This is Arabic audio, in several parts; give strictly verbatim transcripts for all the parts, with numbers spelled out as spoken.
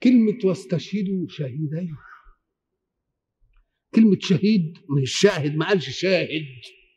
كلمة واستشهدوا شهيدين، كلمة شهيد مش شاهد، ما قالش شاهد.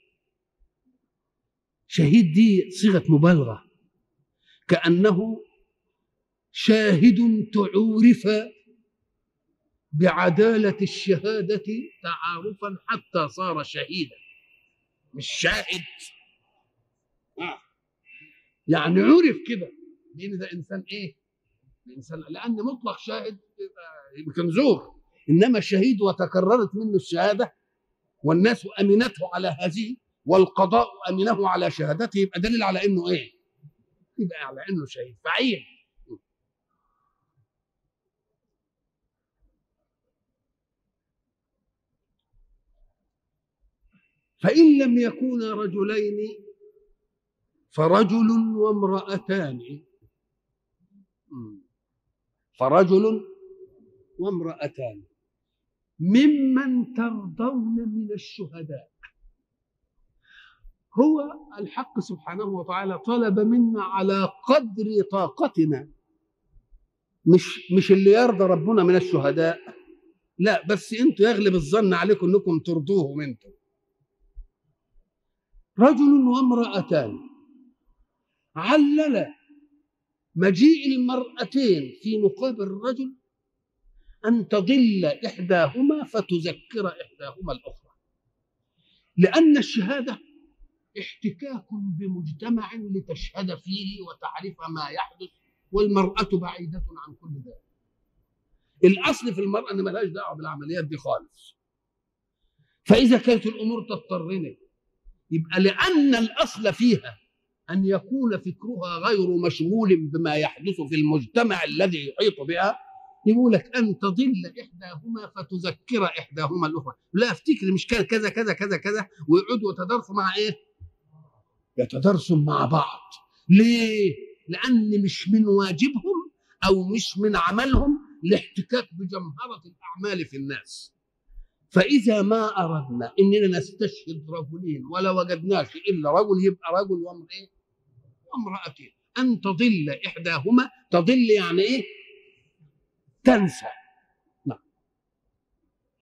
شهيد دي صيغة مبالغة، كأنه شاهد تعورف بعدالة الشهادة تعارفا حتى صار شهيدا، مش شاهد. آه. يعني عرف كده لأن ده إنسان إيه؟ إنسان، لأن مطلق شاهد يمكن زور، إنما شهيد وتكررت منه الشهادة والناس أمنته على هذه والقضاء أمنه على شهادته، يبقى دليل على إنه إيه؟ يبقى على إنه شهيد فعيل. فإن لم يكونا رجلين فرجل وامرأتان، فرجل وامرأتان ممن ترضون من الشهداء. هو الحق سبحانه وتعالى طلب منا على قدر طاقتنا، مش مش اللي يرضى ربنا من الشهداء، لا، بس انتوا يغلب الظن عليكم انكم ترضوهم انتم. رجل وامرأتان، علل مجيء المرأتين في مقابل الرجل أن تضل إحداهما فتذكر إحداهما الأخرى، لأن الشهادة احتكاك بمجتمع لتشهد فيه وتعرف ما يحدث، والمرأة بعيدة عن كل ذلك. الأصل في المرأة أن ملهاش دعوة بالعمليات دي خالص. فإذا كانت الأمور تضطرني، يبقى لأن الأصل فيها أن يكون فكرها غير مشغول بما يحدث في المجتمع الذي يحيط بها، يقول لك أن تضل إحداهما فتذكر إحداهما الأخرى. لا افتكر مش كان كذا كذا كذا كذا، ويقعدوا يتدارسوا مع إيه؟ يتدارسوا مع بعض. ليه؟ لأن مش من واجبهم أو مش من عملهم الاحتكاك بجمهرة الأعمال في الناس. فإذا ما أردنا إننا نستشهد رجلين ولا وجدناش إلا رجل، يبقى رجل وامرأتين. أن تضل إحداهما، تضل يعني إيه؟ تنسى.